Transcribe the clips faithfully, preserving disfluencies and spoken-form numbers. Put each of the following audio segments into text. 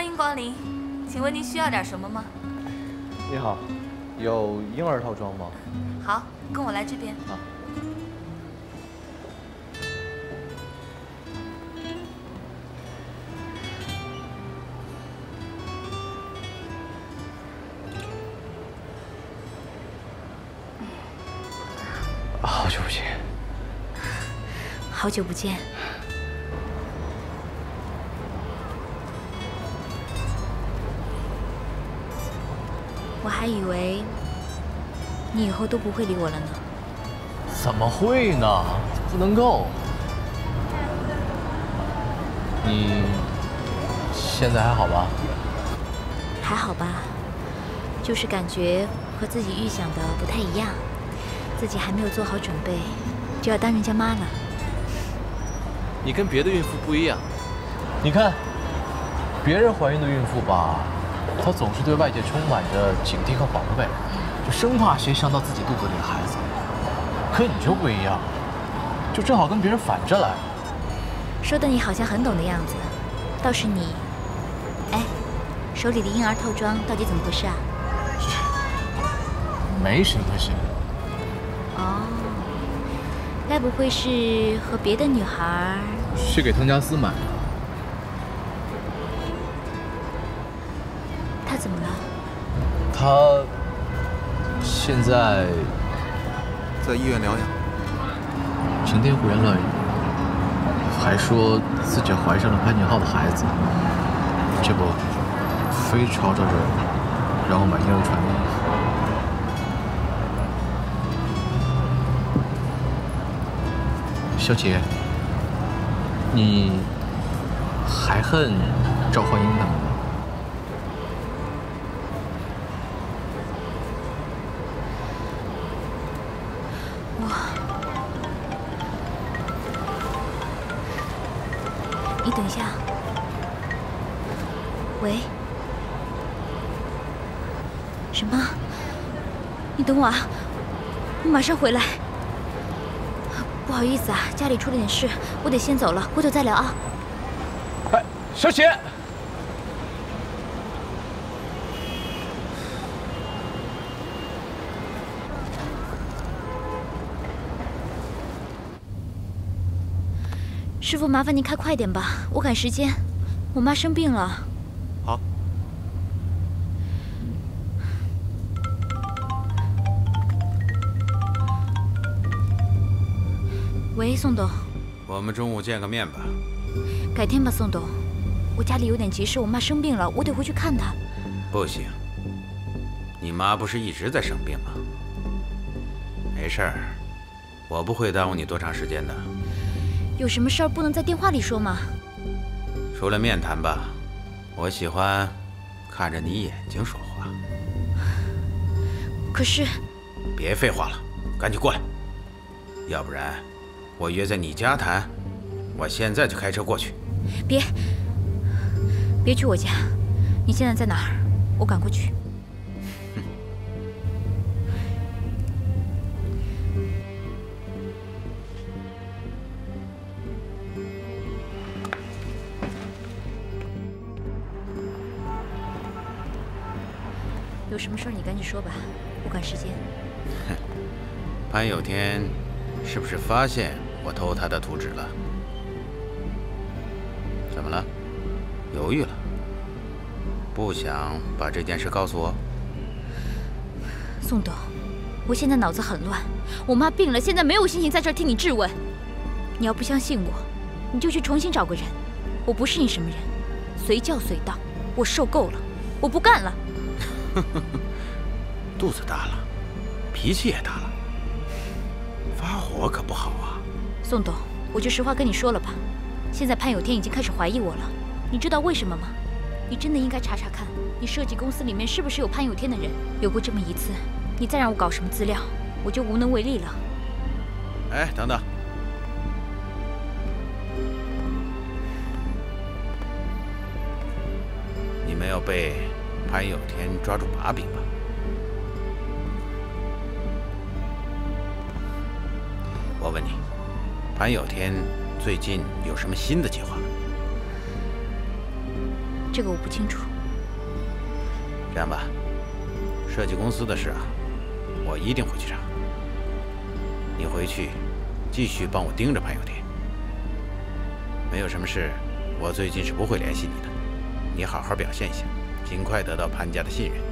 欢迎光临，请问您需要点什么吗？ 你好，有婴儿套装吗？ 好，跟我来这边。 啊。好久不见。 好久不见。 我还以为你以后都不会理我了呢。 怎么会呢？不能够。你现在还好吧？ 还好吧，就是感觉和自己预想的不太一样，自己还没有做好准备，就要当人家妈了。 你跟别的孕妇不一样， 你看，别人怀孕的孕妇吧。 她总是对外界充满着警惕和防备，就生怕谁伤到自己肚子里的孩子。可你就不一样，就正好跟别人反着来。 说的你好像很懂的样子，倒是你，哎，手里的婴儿套装到底怎么回事啊？ 没什么事。 哦，该不会是和别的女孩？ 是给汤加斯买的。 他怎么了？ 他现在在医院疗养。 晴天胡言乱语，还说自己怀上了潘景浩的孩子，这不，非吵吵着让我买婴儿穿的衣服。小姐，你还恨赵焕英他们吗？ 你等一下，喂，什么？你等我啊，我马上回来。不好意思啊，家里出了点事，我得先走了，回头再聊啊。 哎，小雪。 师傅，麻烦您开快点吧，我赶时间。我妈生病了。 好。 喂，宋董。 我们中午见个面吧。 改天吧，宋董。我家里有点急事，我妈生病了，我得回去看她。 不行，你妈不是一直在生病吗？没事儿，我不会耽误你多长时间的。 有什么事儿不能在电话里说吗？ 除了面谈吧，我喜欢看着你眼睛说话。 可是， 别废话了，赶紧过来，要不然我约在你家谈，我现在就开车过去。 别，别去我家，你现在在哪儿？我赶过去。 有什么事儿你赶紧说吧，我赶时间。 哼，潘有天是不是发现我偷他的图纸了？怎么了？犹豫了？不想把这件事告诉我？ 宋董，我现在脑子很乱，我妈病了，现在没有心情在这儿听你质问。你要不相信我，你就去重新找个人。我不是你什么人，随叫随到。我受够了，我不干了。 肚子大了，脾气也大了，发火可不好啊。 宋董，我就实话跟你说了吧，现在潘有天已经开始怀疑我了，你知道为什么吗？你真的应该查查看，你设计公司里面是不是有潘有天的人？有过这么一次，你再让我搞什么资料，我就无能为力了。 哎，等等，你没有被 潘有天抓住把柄吧？我问你，潘有天最近有什么新的计划？ 这个我不清楚。 这样吧，设计公司的事啊，我一定会去查。你回去继续帮我盯着潘有天。没有什么事，我最近是不会联系你的。你好好表现一下，尽快得到潘家的信任。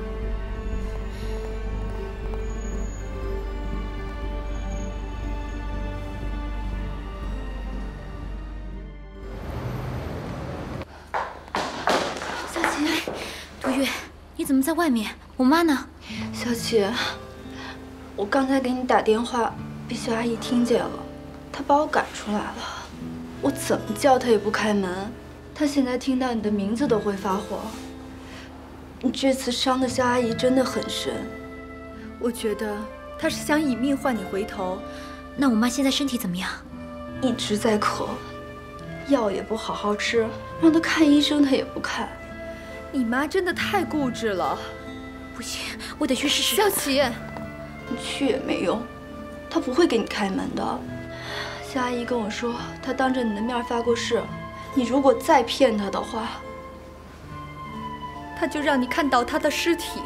小琪，涂月，你怎么在外面？我妈呢？ 小琪，我刚才给你打电话，被肖阿姨听见了，她把我赶出来了。我怎么叫她也不开门。 他现在听到你的名字都会发火。你这次伤的肖阿姨真的很深，我觉得她是想以命换你回头。 那我妈现在身体怎么样？ 一直在咳，药也不好好吃，让她看医生她也不看。你妈真的太固执了。 不行，我得去试试。 肖琪，你去也没用，她不会给你开门的。肖阿姨跟我说，她当着你的面发过誓。 你如果再骗他的话，他就让你看到他的尸体。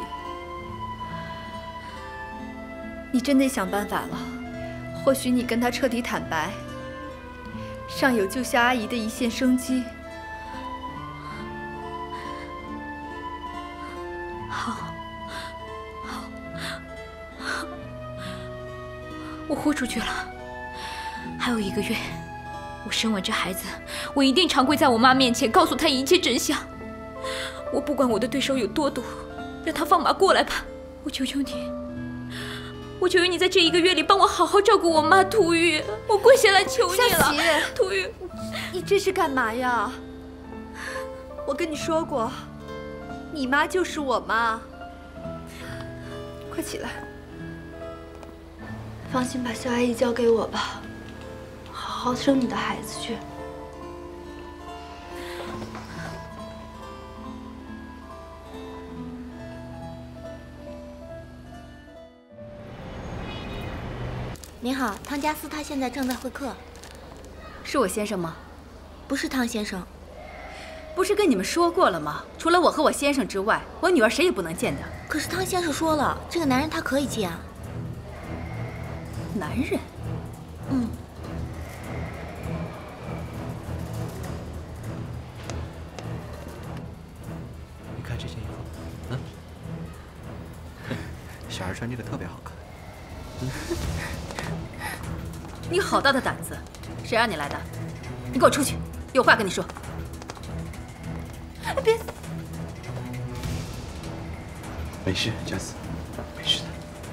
你真得想办法了。或许你跟他彻底坦白，尚有救肖阿姨的一线生机。 好，好，好，我豁出去了。还有一个月。 我生完这孩子，我一定长跪在我妈面前，告诉她一切真相。我不管我的对手有多毒，让他放马过来吧！我求求你，我求求你，在这一个月里帮我好好照顾我妈涂玉，我跪下来求你了，涂玉， 你这是干嘛呀？我跟你说过，你妈就是我妈。快起来，放心把肖阿姨交给我吧。 好好生你的孩子去。 您好，汤加斯他现在正在会客。 是我先生吗？ 不是汤先生。 不是跟你们说过了吗？除了我和我先生之外，我女儿谁也不能见的。 可是汤先生说了，这个男人他可以见啊。 男人？ 嗯。 看这件衣服，嗯，小孩穿这个特别好看。 你好大的胆子！谁让你来的？你给我出去！有话跟你说。别！ 没事，加斯，没事的。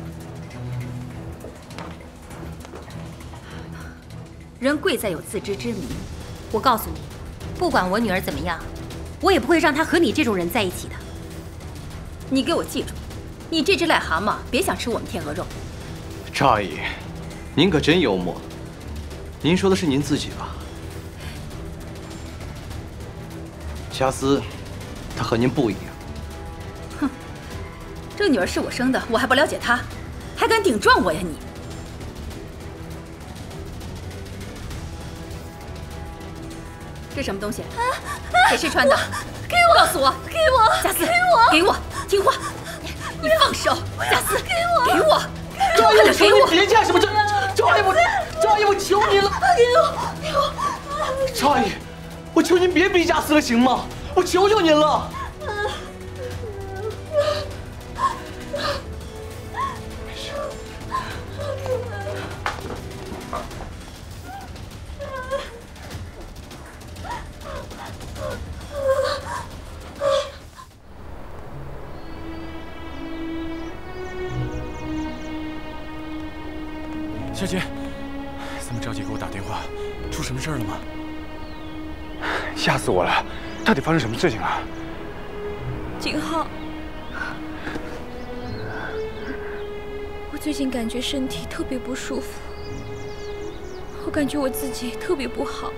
人贵在有自知之明。我告诉你，不管我女儿怎么样。 我也不会让他和你这种人在一起的。你给我记住，你这只癞蛤蟆别想吃我们天鹅肉。 赵阿姨，您可真幽默。您说的是您自己吧？加斯，他和您不一样。 哼，这女儿是我生的，我还不了解她，还敢顶撞我呀你！这什么东西？给谁穿的？给我！告诉我！给我！加斯，给我！给我！听话！你放手！加斯，给我！给我！ 赵阿姨，我求你别干什么！赵赵阿姨，我赵阿姨，我求您了！ 给我！给我！ 赵阿姨，我求您别逼加斯了，行吗？我求求您了！没事。 小姐，这么着急给我打电话，出什么事了吗？ 吓死我了！到底发生什么事情了？ 景浩，我最近感觉身体特别不舒服，我感觉我自己特别不好。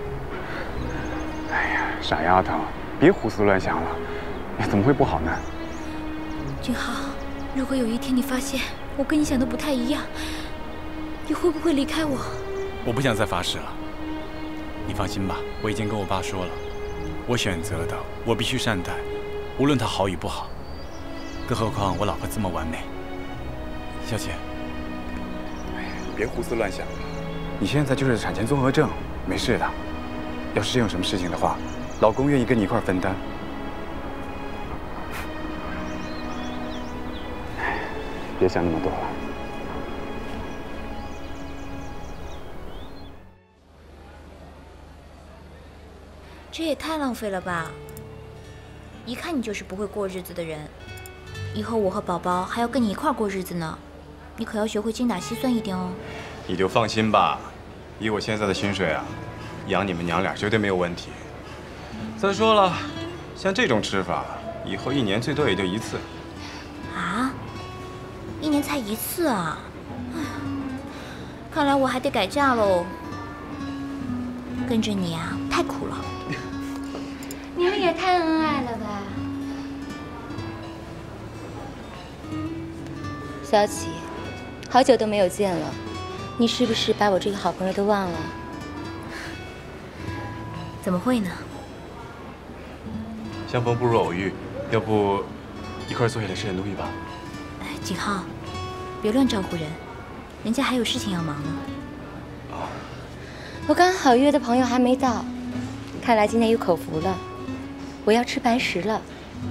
哎呀，傻丫头，别胡思乱想了，你怎么会不好呢？ 景浩，如果有一天你发现我跟你想的不太一样，你会不会离开我？ 我不想再发誓了。你放心吧，我已经跟我爸说了， 我选择的，我必须善待，无论他好与不好。更何况我老婆这么完美。小姐， 别胡思乱想，你现在就是产前综合症，没事的。要是真有什么事情的话，老公愿意跟你一块分担。别想那么多了。 这也太浪费了吧！一看你就是不会过日子的人。以后我和宝宝还要跟你一块过日子呢，你可要学会精打细算一点哦。 你就放心吧，以我现在的薪水啊，养你们娘俩绝对没有问题。再说了，像这种吃法，以后一年最多也就一次。 啊？一年才一次啊？看来我还得改嫁喽。跟着你啊，太苦了。 你们也太恩爱了吧！小启，好久都没有见了，你是不是把我这个好朋友都忘了？ 怎么会呢？ 相逢不如偶遇，要不一块坐下来吃点东西吧？ 哎，景浩，别乱招呼人，人家还有事情要忙呢。 哦， 我刚好约的朋友还没到，看来今天有口福了。我要吃白食了。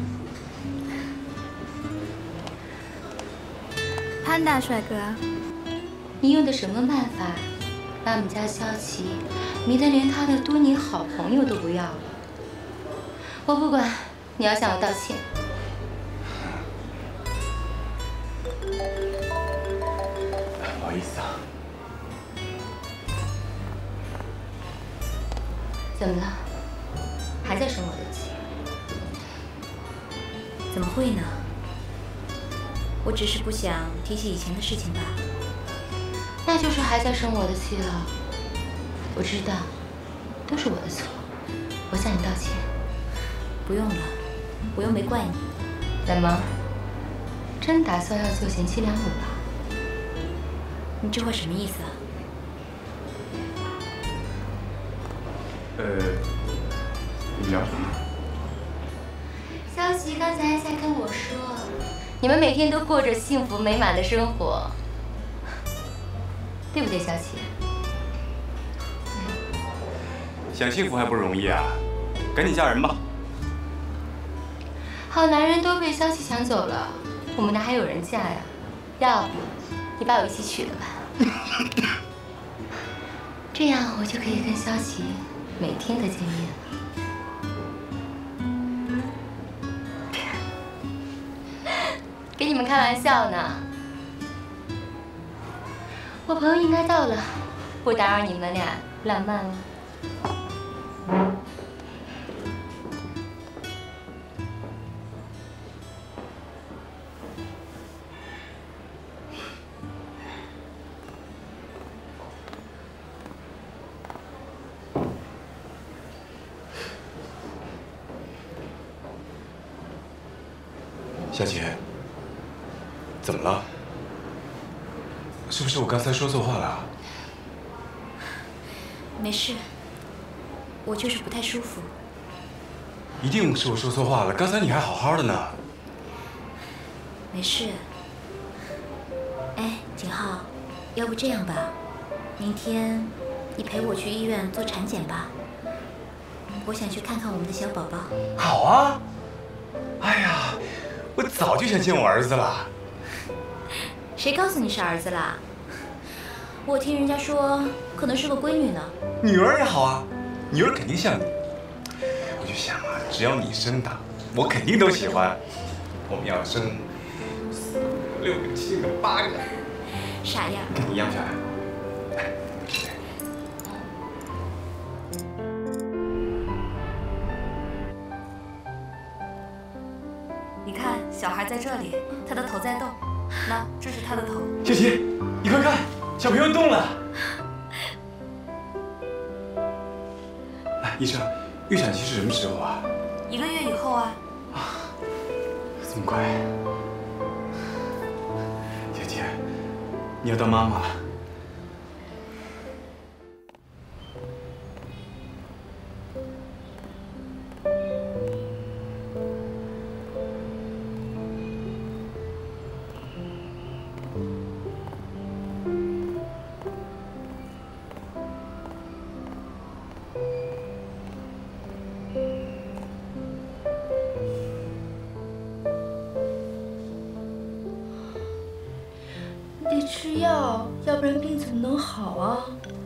潘大帅哥， 你用的什么办法，把我们家萧琪迷得连他的多年好朋友都不要了？我不管，你要向我道歉。 不好意思啊。 怎么了？还在生我的气？ 怎么会呢？我只是不想提起以前的事情罢了。 那就是还在生我的气了。我知道，都是我的错，我向你道歉。 不用了，我又没怪你。 怎么？真打算要做贤妻良母了？ 你这话什么意思啊？ 呃，你们聊什么？ 萧琪刚才在跟我说，你们每天都过着幸福美满的生活，对不对，萧琪？ 想幸福还不容易啊，赶紧嫁人吧。 好男人都被萧琪抢走了，我们哪还有人嫁呀？要不你把我一起娶了吧？这样我就可以跟萧琪每天的见面了。跟你们开玩笑呢。我朋友应该到了，不打扰你们俩浪漫了。 小姐，怎么了？是不是我刚才说错话了？ 没事，我就是不太舒服。 一定是我说错话了，刚才你还好好的呢。 没事。哎，景浩，要不这样吧，明天你陪我去医院做产检吧。我想去看看我们的小宝宝。 好啊！哎呀，我早就想见我儿子了。 谁告诉你是儿子啦？我听人家说，可能是个闺女呢。 女儿也好啊，女儿肯定像你。我就想啊，只要你生的，我肯定都喜欢。我们要生四个、六个、七个、八个。 傻样。 跟你一样漂亮。 你看，小孩在这里，他的头在动。那这是他的头。 小琪，你快看，小朋友动了。哎，医生，预产期是什么时候啊？ 一个月以后啊。 啊，这么快？姐姐，你要当妈妈了。 吃药，要不然病怎么能好啊？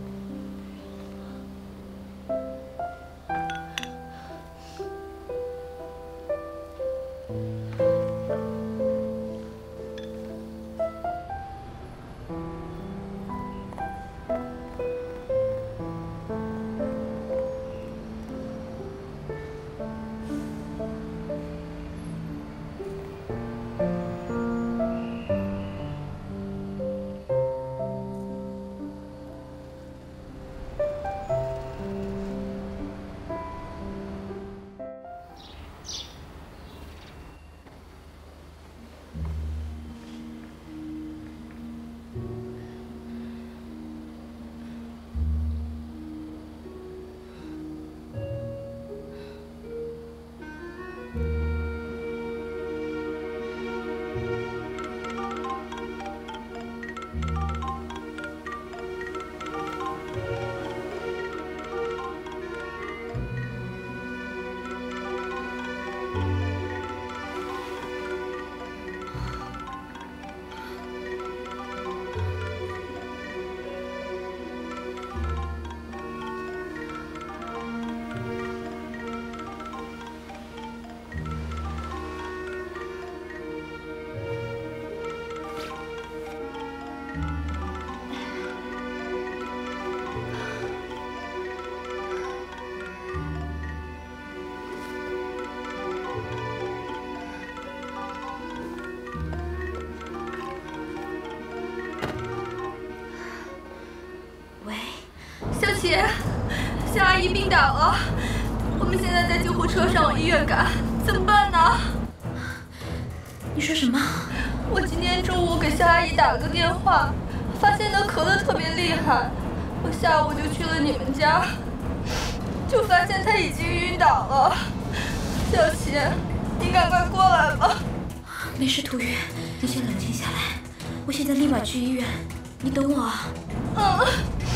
小琪，肖阿姨病倒了，我们现在在救护车上往医院赶，怎么办呢？ 你说什么？ 我今天中午给肖阿姨打了个电话，发现她咳得特别厉害，我下午就去了你们家，就发现她已经晕倒了。小琪，你赶快过来吧。 没事，涂云，你先冷静下来，我现在立马去医院，你等我啊。 嗯。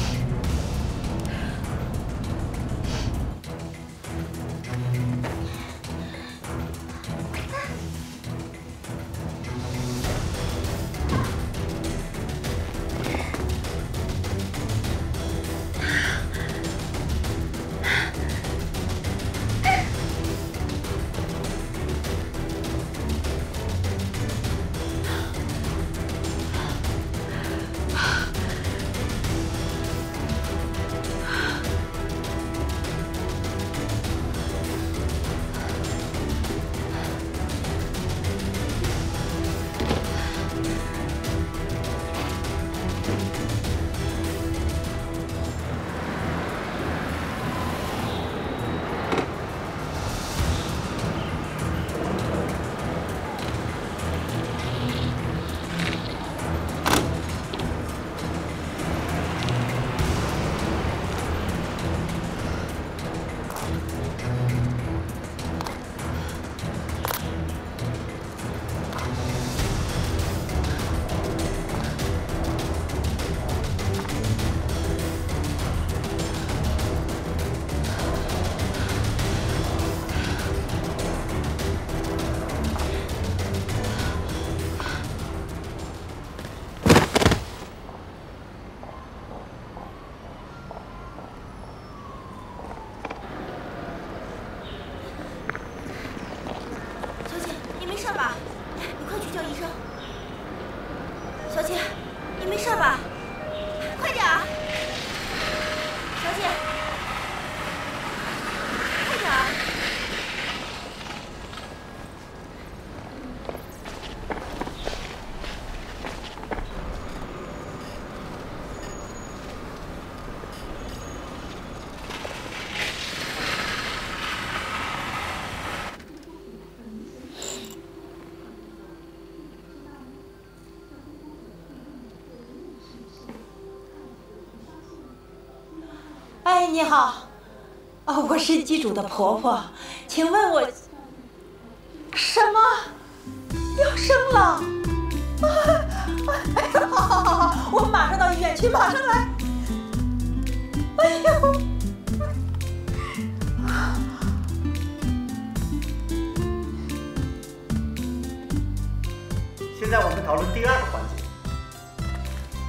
哎，你好，哦，我是机主的婆婆，请问我什么要生了？哎，好好好好，我马上到医院去，马上来。哎呦！ 现在我们讨论第二个环节，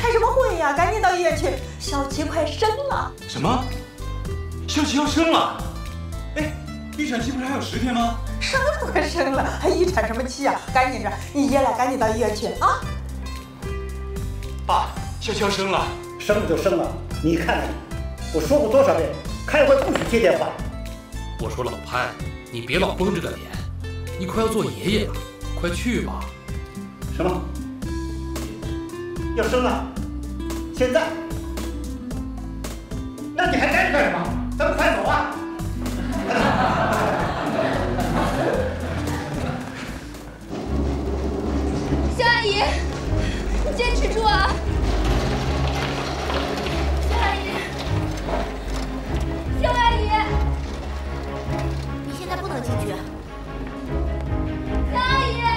开什么会呀？赶紧到医院去，小琪快生了。 什么？小琪要生了？哎，预产期不是还有十天吗？ 生了快生了，还预产什么期啊？赶紧着，你爷俩赶紧到医院去啊！ 爸，小琪要生了。 生了就生了，你看看你，我说过多少遍，开会不许接电话。 我说老潘，你别老绷着个脸，你快要做爷爷了，快去吧。 什么？要生了？现在？那你还待着干什么？咱们快走啊！ 肖阿姨，坚持住啊！肖阿姨，肖阿姨，你现在不能进去。肖阿姨。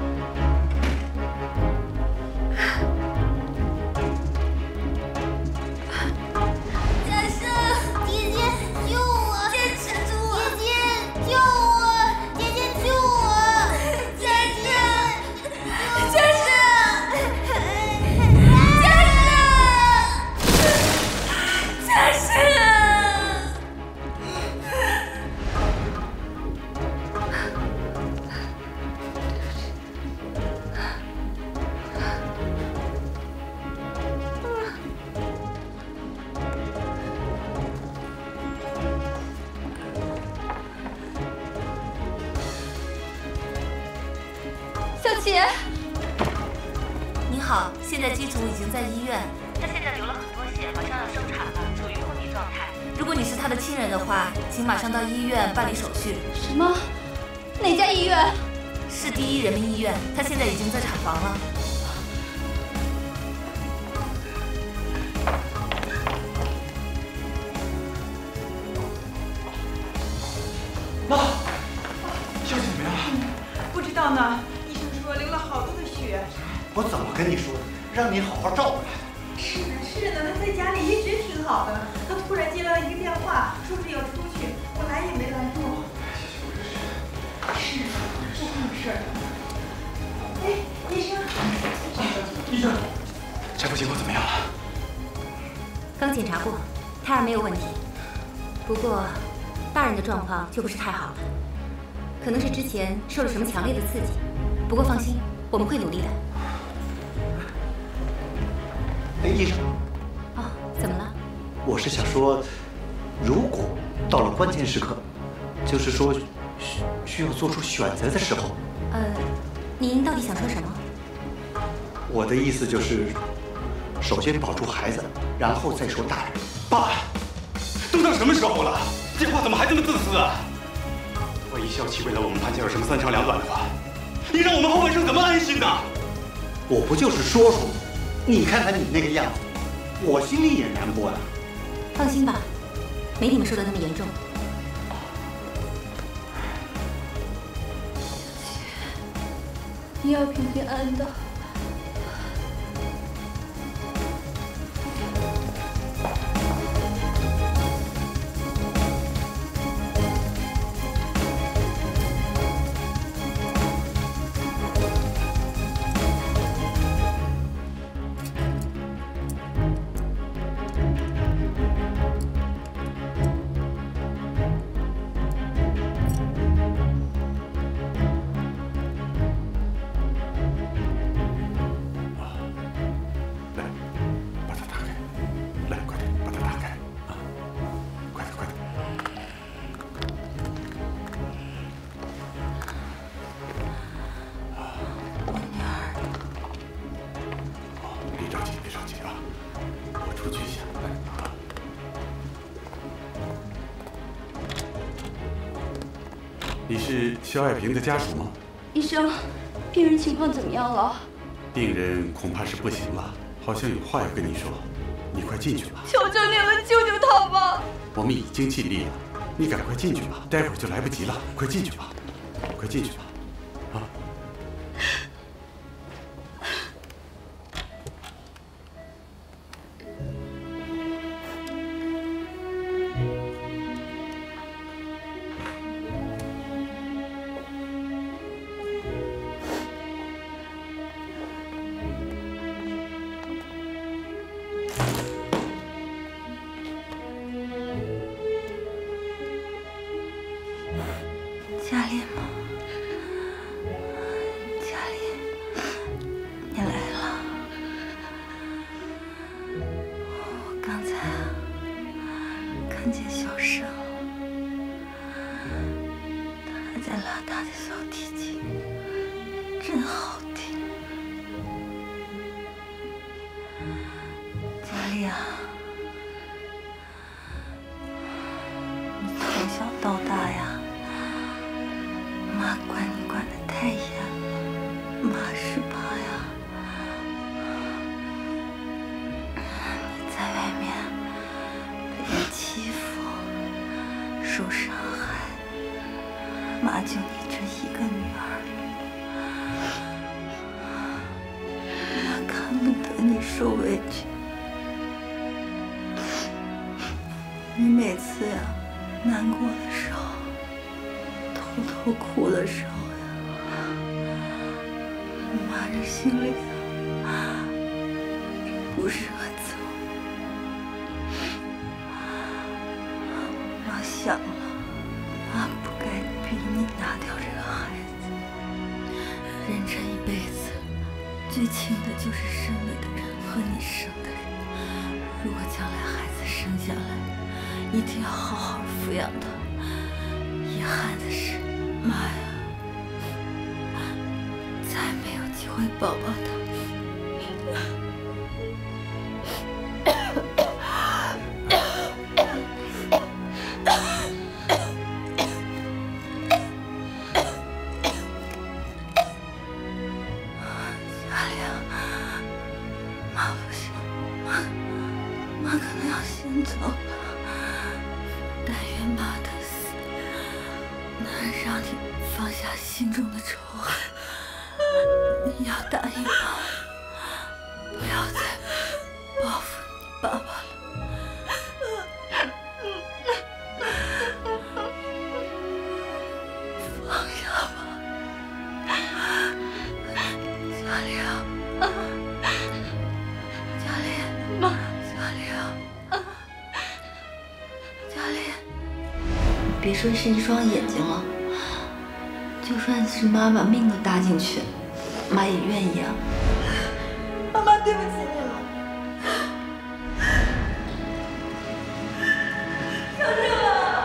您好，现在机主已经在医院，他现在流了很多血，马上要生产了，处于昏迷状态。如果你是他的亲人的话，请马上到医院办理手续。 什么？哪家医院？ 是第一人民医院，他现在已经在产房了。 妈，小姐怎么样了？ 不知道呢。 我流了好多的血， 我怎么跟你说的？让你好好照顾他。 是的，是的，他在家里一直挺好的。他突然接到一个电话，说是要出去，我拦也没拦住。是，是这种事儿。哎，医生， 医生，产妇情况怎么样了？ 刚检查过，胎儿没有问题，不过大人的状况就不是太好了，可能是之前受了什么强烈的刺激。 不过放心，我们会努力的。 哎，医生。 哦，怎么了？ 我是想说，如果到了关键时刻，就是说需需要做出选择的时候， 呃，您到底想说什么？ 我的意思就是，首先保住孩子，然后再说大人。 爸，都到什么时候了？这话怎么还这么自私啊？万一肖琪为了我们潘家有什么三长两短的话。 你让我们后半生怎么安心呢？ 我不就是说说吗？你看看你那个样子，我心里也难过呀。 放心吧，没你们说的那么严重。 你要平平安安的。 你是肖爱萍的家属吗？ 医生，病人情况怎么样了？ 病人恐怕是不行了，好像有话要跟你说，你快进去吧。 求求你了，救救他吧！ 我们已经尽力了，你赶快进去吧，待会儿就来不及了。快进去吧，快进去吧，啊！ 看见小声了，他在拉他的小提琴，真好听。佳丽啊，你从小到大呀，妈管你管得太严了，妈是怕呀，你在外面被人欺负、受伤害，妈就你这一个女儿，妈看不得你受委屈。你每次呀难过的时候，偷偷哭的时候呀，妈这心里啊不是很走。妈想了，妈不该逼你拿掉这个孩子。人这一辈子，最亲的就是生你的人和你生的人。如果将来孩子生下来，一定要好好抚养他。遗憾的是，妈呀，再没有机会抱抱他。佳玲，妈不行，妈，妈可能要先走了。但愿妈的死能让你放下心中的仇恨。你要答应妈，不要再报复你爸爸了。放下吧，佳玲，佳玲，妈，佳玲，佳玲。别说是一双眼睛了，就算是妈把命都搭进去，妈也愿意啊。妈妈，对不起你了。小郑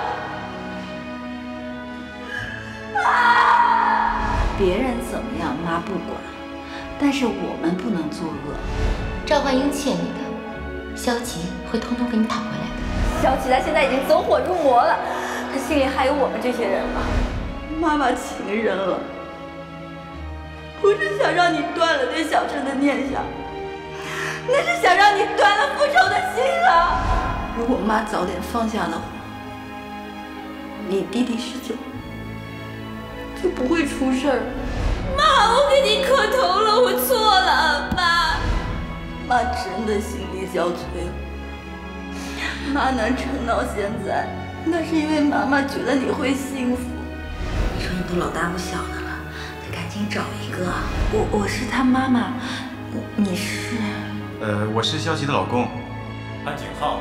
啊！别人怎么样，妈不管，但是我们不能作恶。 赵焕英欠你的，萧吉会通通给你讨回来的。 萧吉他现在已经走火入魔了。他心里还有我们这些人吗？妈妈情人了，不是想让你断了对小郑的念想，那是想让你断了复仇的心啊！如果妈早点放下的话，你弟弟事情就不会出事儿。妈，我给你磕头了，我错了，妈。妈真的心力交瘁了，妈能撑到现在。那是因为妈妈觉得你会幸福。你说你都老大不小的了，得赶紧找一个。我我是他妈妈，你是？ 呃，我是萧琪的老公，安景浩。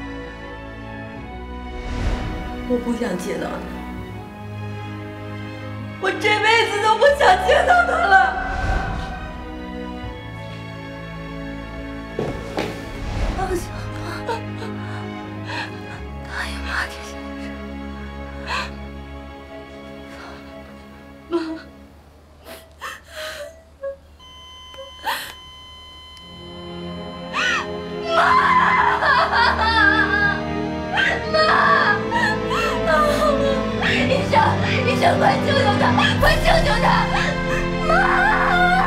我不想见到他，我这辈子都不想见到他了。放下吧，答应妈这件事。妈。医生，医生，快救救他！快救救他！妈，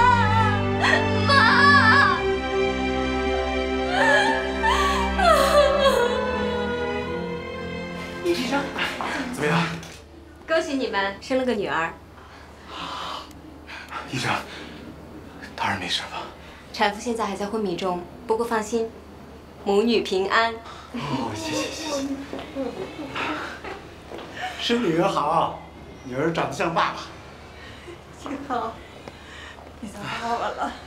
妈！ 医生，怎么样？ 恭喜你们生了个女儿。 医生，当然没事吧？ 产妇现在还在昏迷中，不过放心，母女平安。 哦，谢谢谢谢。 生女儿好，女儿长得像爸爸。 景浩，你当爸爸了，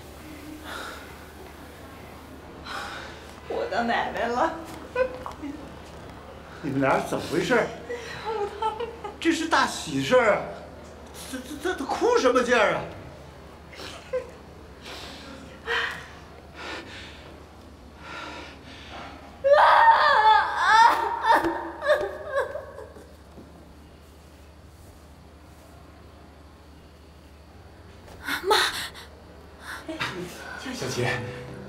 我当奶奶了。 你们俩怎么回事？这是大喜事儿啊！这这这他哭什么劲儿啊？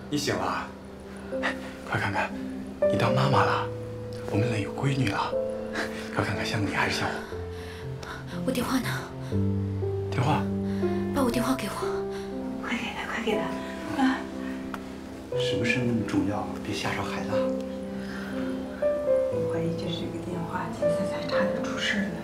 你醒了？快看看，你当妈妈了，我们那有闺女了。快看看，像你还是像我？ 我电话呢？ 电话？ 把我电话给我。 快给他，快给他！啊！ 什么事那么重要？别吓着孩子。 我怀疑就是这个电话，金彩彩差点出事了。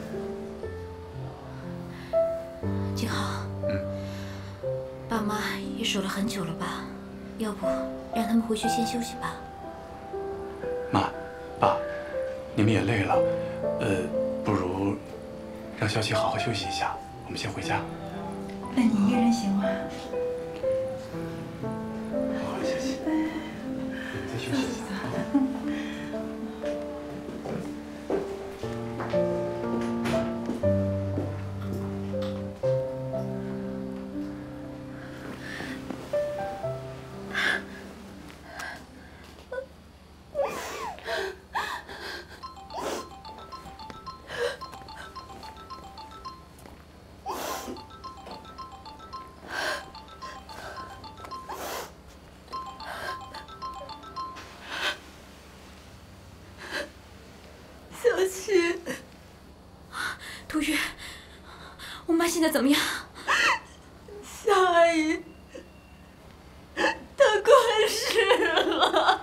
景浩， 嗯， 爸妈也守了很久了吧？要不让他们回去先休息吧。 妈，爸，你们也累了，呃，不如让小琪好好休息一下，我们先回家。 那你一个人行吗？ 好了，小琪，再休息一下。 小琪， 涂玉，我妈现在怎么样？ 夏阿姨，她过世了。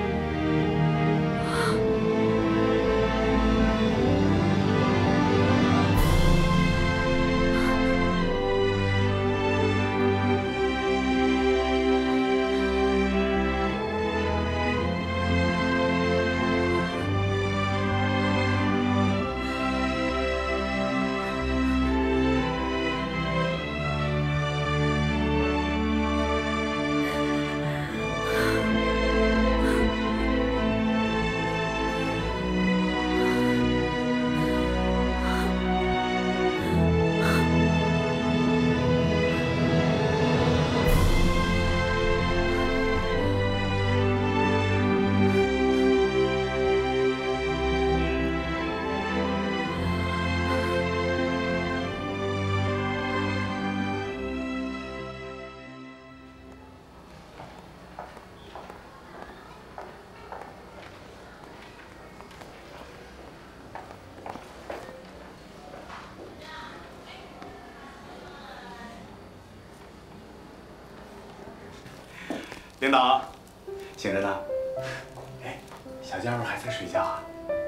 领导，醒着呢。哎，小家伙还在睡觉啊？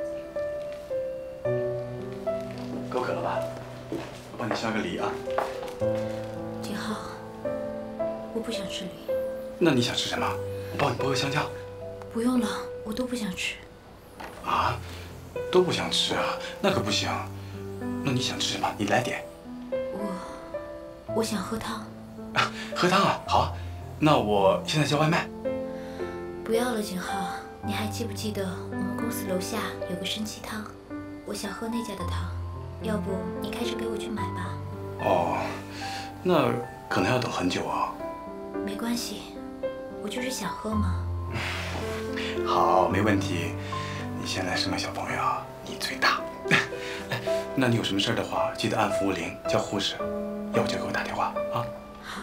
够渴了吧？我帮你削个梨啊。 景浩，我不想吃梨。 那你想吃什么？我帮你剥个香蕉。 不用了，我都不想吃。 啊？都不想吃啊？那可不行。那你想吃什么？你来点。 我，我想喝汤。 啊，喝汤啊？好。那我现在叫外卖。 不要了，景浩，你还记不记得我们公司楼下有个参鸡汤？我想喝那家的汤，要不你开车给我去买吧。 哦，那可能要等很久啊。 没关系，我就是想喝嘛。 好，没问题。你现在生个小朋友，你最大。那你有什么事的话，记得按服务铃叫护士，要不就给我打电话啊。 好。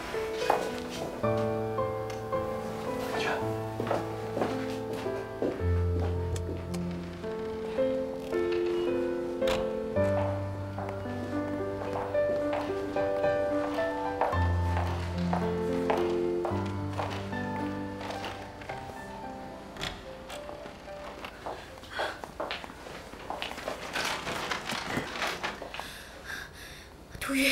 涂玉，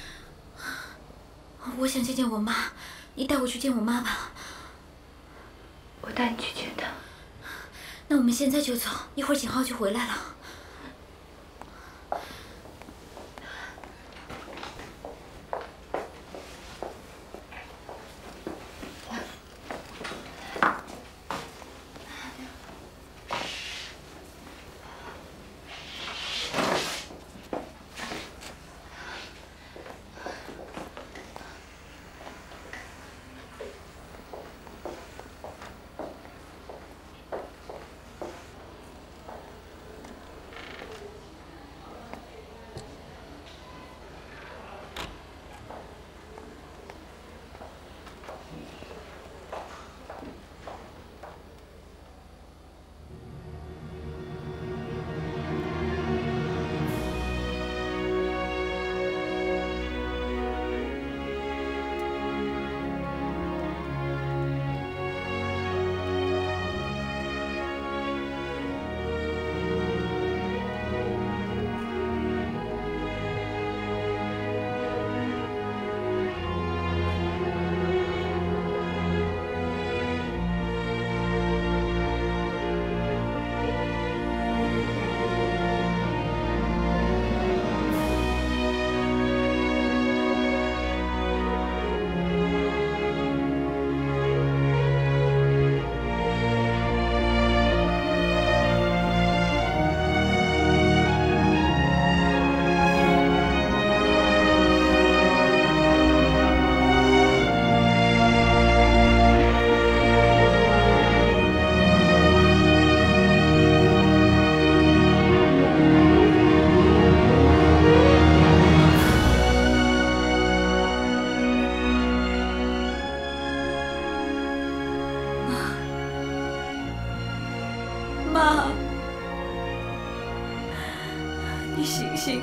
我想见见我妈，你带我去见我妈吧。 我带你去见她。 那我们现在就走，一会儿景浩就回来了。 妈，你醒醒！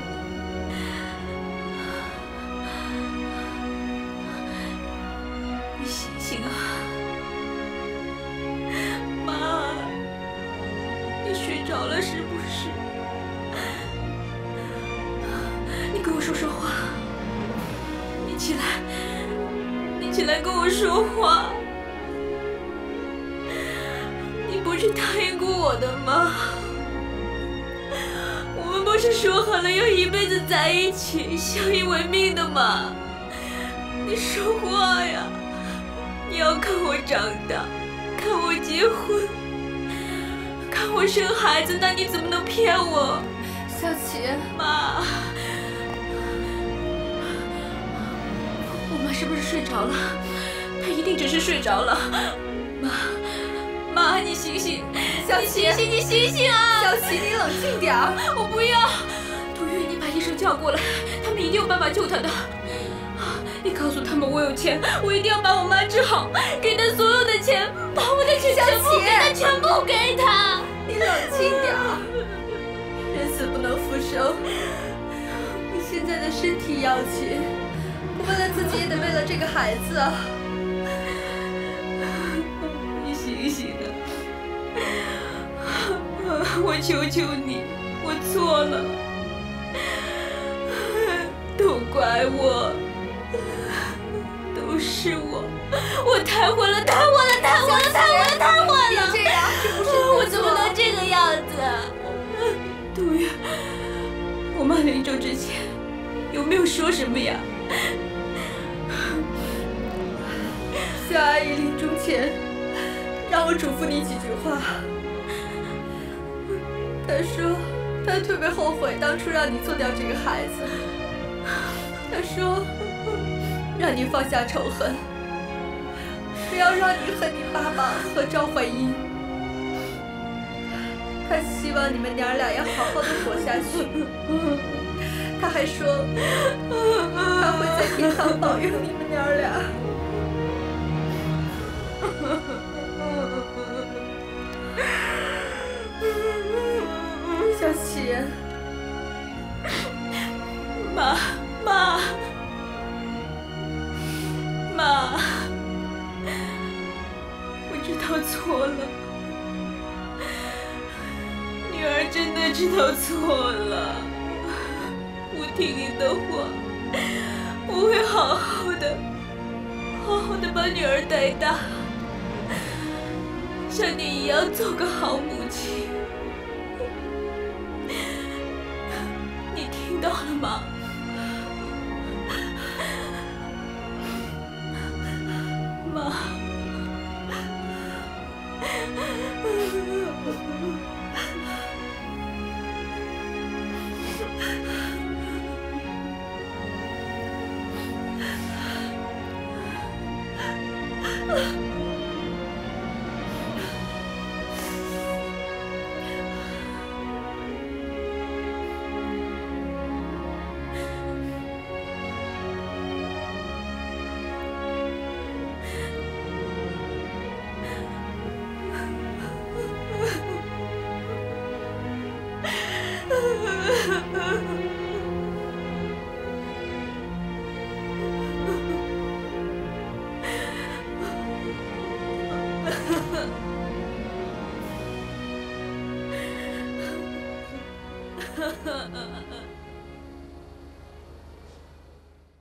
你醒醒啊！妈，你睡着了是不是？你跟我说说话。你起来，你起来跟我说话。 不是答应过我的吗？我们不是说好了要一辈子在一起，相依为命的吗？你说话呀！你要看我长大，看我结婚，看我生孩子，那你怎么能骗我？小琪，妈，我妈是不是睡着了？她一定只是睡着了，妈。 妈，你醒醒！小琪，你醒醒，你醒醒啊！小琪，你冷静点儿！我不要，杜月，你把医生叫过来，他们一定有办法救她的。你告诉他们我有钱，我一定要把我妈治好，给她所有的钱，把我的钱全部给她，全部给她。你冷静点儿，人死不能复生。你现在的身体要紧，为了自己也得为了这个孩子啊！ 醒醒啊！我求求你，我错了，都怪我，都是我，我太坏了，太坏了，太坏了，太坏了，太坏了！这样，这不是我怎么能这个样子？杜月，我妈临终之前有没有说什么呀？夏阿姨临终前。 让我嘱咐你几句话。他说，他特别后悔当初让你做掉这个孩子。他说，让你放下仇恨，不要让你和你爸爸和赵怀英。他希望你们娘俩要好好的活下去。他还说，他会在天堂保佑你们娘俩。小琪，妈妈妈，我知道错了，女儿真的知道错了，我听你的话，我会好好的，好好的把女儿带大。 像你一样做个好母亲，你听到了吗？妈。哈哈。